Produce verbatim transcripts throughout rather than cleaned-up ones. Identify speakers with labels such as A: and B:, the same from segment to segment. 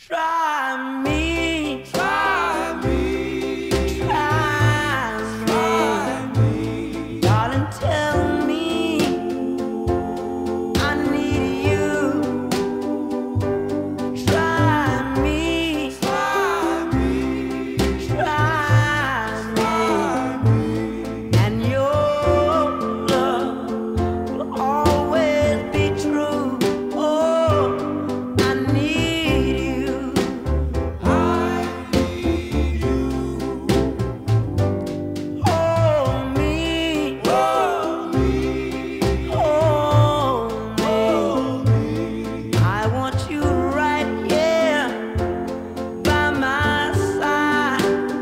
A: Try me,
B: Try me,
A: try
B: try
A: me,
B: me,
A: darling, tell me I need you. Try me,
B: try me,
A: try
B: try
A: me,
B: me.
A: and your love will always be true. Oh, I need you.
B: I need you.
A: Hold me,
B: Hold me,
A: hold me.
B: hold me.
A: I want you right here by my side.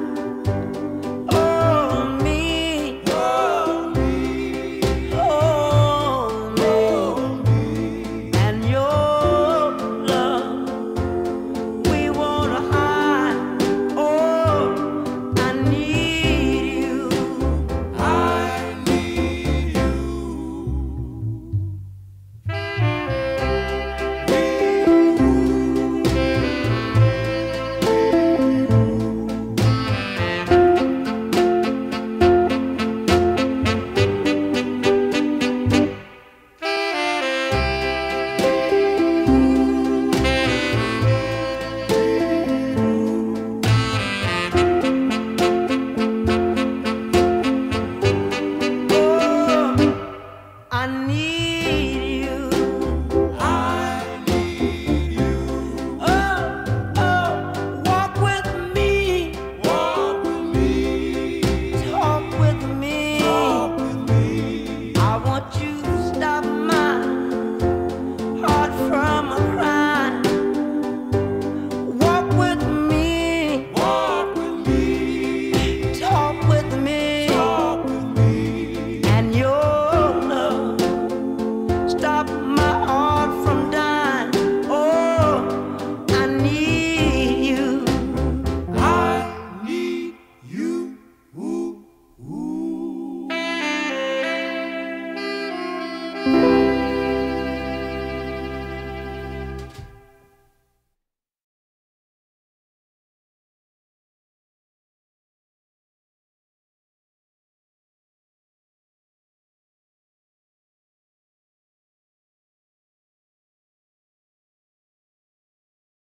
A: Hold me,
B: Hold me,
A: hold me,
B: hold me.
A: and your love we wanna hide. Oh, I need you.
B: I need you.
A: Oh, I need you.
B: I need you.
A: Oh, oh, walk with me,
B: Walk with me,
A: talk with me.
B: talk with me.
A: I want you to stop my heart from a crying. Walk with me,
B: Walk with me,
A: talk with me,
B: talk with me.
A: and your love stop my heart.